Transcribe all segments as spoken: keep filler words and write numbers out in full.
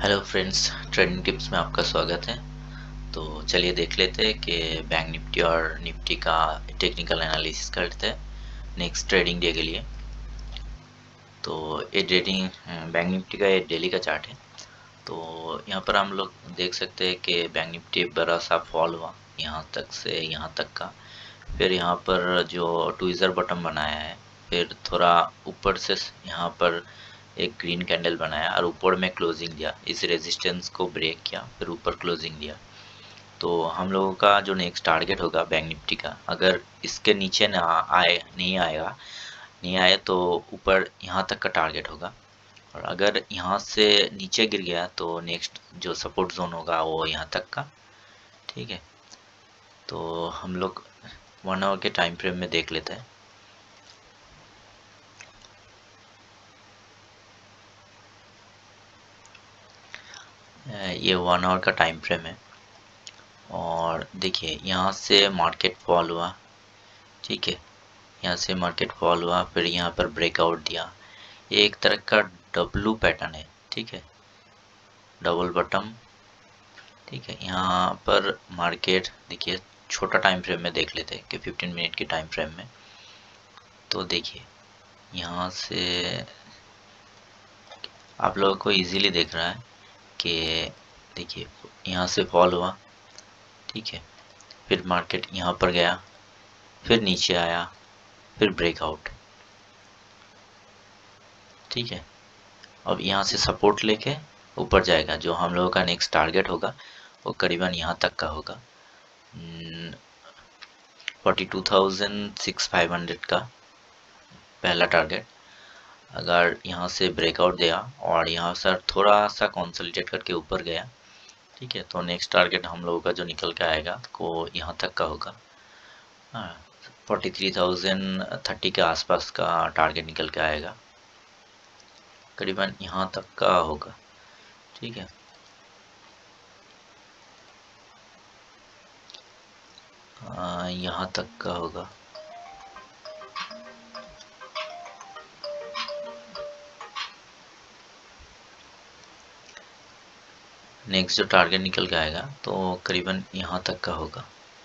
Hello friends, trading tips में आपका स्वागत है। तो चलिए देख लेते हैं कि बैंक निफ्टी और निफ्टी का टेक्निकल एनालिसिस करते हैं नेक्स्ट ट्रेडिंग डे के लिए। तो ये ट्रेडिंग बैंक निफ्टी का ये डेली का चार्ट है। तो यहाँ पर हम लोग देख सकते हैं कि बैंक निफ्टी बड़ा सा फॉल हुआ यहाँ तक से यहाँ तक का। फिर यहाँ पर जो ट्विज़र बटन बनाया है, फिर थोड़ा ऊपर से यहाँ पर एक ग्रीन कैंडल बनाया और ऊपर में क्लोजिंग दिया, इस रेजिस्टेंस को ब्रेक किया, फिर ऊपर क्लोजिंग दिया। तो हम लोगों का जो नेक्स्ट टारगेट होगा बैंक निफ्टी का, अगर इसके नीचे ना आए नहीं आएगा नहीं आए तो ऊपर यहाँ तक का टारगेट होगा। और अगर यहाँ से नीचे गिर गया तो नेक्स्ट जो सपोर्ट जोन होगा वो यहाँ तक का। ठीक है, तो हम लोग वन आवर के टाइम फ्रेम में देख लेते हैं। ये वन आवर का टाइम फ्रेम है और देखिए यहाँ से मार्केट फॉल हुआ। ठीक है, यहाँ से मार्केट फॉल हुआ, फिर यहाँ पर ब्रेकआउट दिया। ये एक तरह का डब्लू पैटर्न है। ठीक है, डबल बटम। ठीक है, यहाँ पर मार्केट देखिए छोटा टाइम फ्रेम में देख लेते हैं कि फिफ्टीन मिनट के टाइम फ्रेम में। तो देखिए यहाँ से आप लोगों को इजीली देख रहा है कि देखिए यहाँ से फॉल हुआ। ठीक है, फिर मार्केट यहाँ पर गया, फिर नीचे आया, फिर ब्रेकआउट। ठीक है, अब यहाँ से सपोर्ट लेके ऊपर जाएगा। जो हम लोगों का नेक्स्ट टारगेट होगा वो करीबन यहाँ तक का होगा, forty two thousand six five hundred का पहला टारगेट। अगर यहाँ से ब्रेकआउट दिया और यहाँ से थोड़ा सा कंसोलिडेट करके ऊपर गया, ठीक है, तो नेक्स्ट टारगेट हम लोगों का जो निकल के आएगा वो यहाँ तक का होगा। हाँ, फोर्टी थ्री थाउजेंड थर्टी के आसपास का टारगेट निकल के आएगा, करीबन यहाँ तक का होगा। ठीक है, यहाँ तक का होगा। नेक्स्ट जो टारगेट निकल के आएगा तो करीबन यहाँ तक का होगा।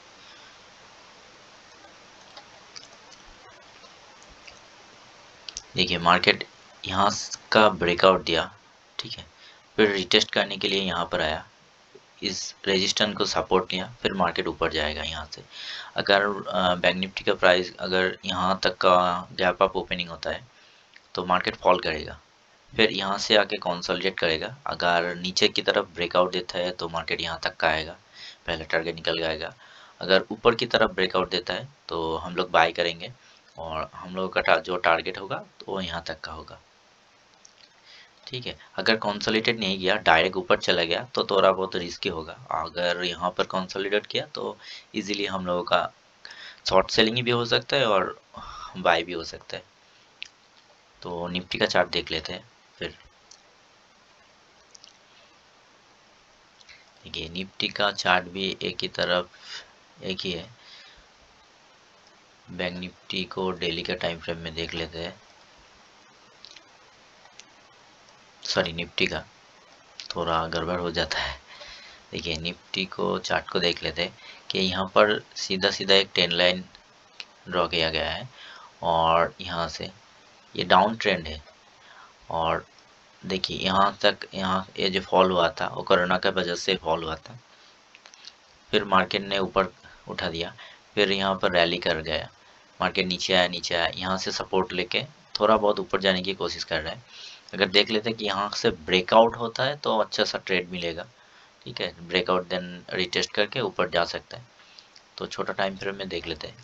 देखिए मार्केट यहाँ का ब्रेकआउट दिया। ठीक है, फिर रिटेस्ट करने के लिए यहाँ पर आया, इस रेजिस्टेंस को सपोर्ट लिया, फिर मार्केट ऊपर जाएगा यहाँ से। अगर बैंक निफ्टी का प्राइस अगर यहाँ तक का गैप अप ओपनिंग होता है तो मार्केट फॉल करेगा, फिर यहाँ से आके कंसोलिडेट करेगा। अगर नीचे की तरफ ब्रेकआउट देता है तो मार्केट यहाँ तक का आएगा, पहला टारगेट निकल जाएगा। अगर ऊपर की तरफ ब्रेकआउट देता है तो हम लोग बाय करेंगे और हम लोगों का जो टारगेट होगा तो वो यहाँ तक का होगा। ठीक है, अगर कंसोलिडेट नहीं किया, डायरेक्ट ऊपर चला गया तो थोड़ा बहुत रिस्की होगा। अगर यहाँ पर कंसोलिडेट किया तो इजीली हम लोगों का शॉर्ट सेलिंग भी हो सकता है और बाय भी हो सकता है। तो निफ्टी का चार्ट देख लेते हैं फिर। देखिए निफ्टी का चार्ट भी एक ही तरफ एक ही है। बैंक निफ्टी को डेली का टाइम फ्रेम में देख लेते हैं। सॉरी, निफ्टी का थोड़ा गड़बड़ हो जाता है। देखिए निफ्टी को चार्ट को देख लेते हैं कि यहाँ पर सीधा सीधा एक टेन लाइन ड्रॉ किया गया है और यहाँ से ये डाउन ट्रेंड है। और देखिए यहाँ तक, यहाँ ये जो फॉल हुआ था वो कोरोना की वजह से फॉल हुआ था, फिर मार्केट ने ऊपर उठा दिया, फिर यहाँ पर रैली कर गया, मार्केट नीचे आया नीचे आया, यहाँ से सपोर्ट लेके थोड़ा बहुत ऊपर जाने की कोशिश कर रहा है। अगर देख लेते हैं कि यहाँ से ब्रेकआउट होता है तो अच्छा सा ट्रेड मिलेगा। ठीक है, ब्रेकआउट देन रिटेस्ट करके ऊपर जा सकता है। तो छोटा टाइम फ्रेम में देख लेते हैं।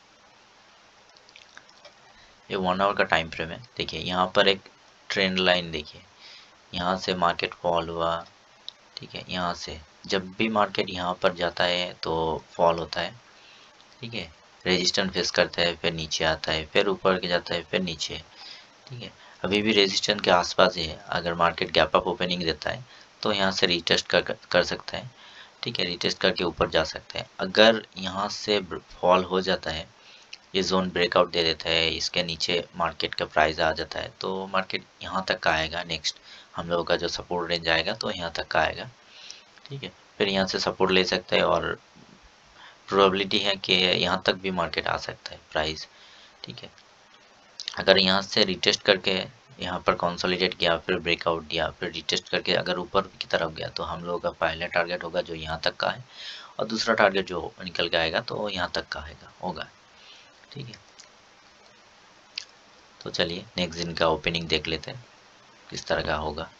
ये वन आवर का टाइम फ्रेम है। देखिए यहाँ पर एक ट्रेंड लाइन, देखिए यहाँ से मार्केट फॉल हुआ। ठीक है, यहाँ से जब भी मार्केट यहाँ पर जाता है तो फॉल होता है। ठीक है, रेजिस्टेंस फेस करता है, फिर नीचे आता है, फिर ऊपर के जाता है, फिर नीचे। ठीक है, अभी भी रेजिस्टेंस के आसपास ही है। अगर मार्केट गैप अप ओपनिंग देता है तो यहाँ से रिटेस्ट कर कर सकता है। ठीक है, रिटेस्ट करके ऊपर जा सकते हैं। अगर यहाँ से फॉल हो जाता है ये जोन ब्रेकआउट दे देता है, इसके नीचे मार्केट का प्राइस आ जाता है, तो मार्केट यहाँ तक का आएगा। नेक्स्ट हम लोगों का जो सपोर्ट रेंज आएगा तो यहाँ तक का आएगा, ठीक है। फिर यहाँ से सपोर्ट ले सकते हैं और प्रोबेबिलिटी है कि यहाँ तक भी मार्केट आ सकता है प्राइस, ठीक है। अगर यहाँ से रिटेस्ट करके यहाँ पर कंसोलिडेट किया, फिर ब्रेकआउट दिया, फिर रिटेस्ट करके अगर ऊपर की तरफ गया, तो हम लोगों का पहला टारगेट होगा जो यहाँ तक का है, और दूसरा टारगेट जो निकल के आएगा तो यहाँ तक का आएगा होगा, ठीक है। तो चलिए नेक्स्ट दिन का ओपनिंग देख लेते हैं किस तरह का होगा।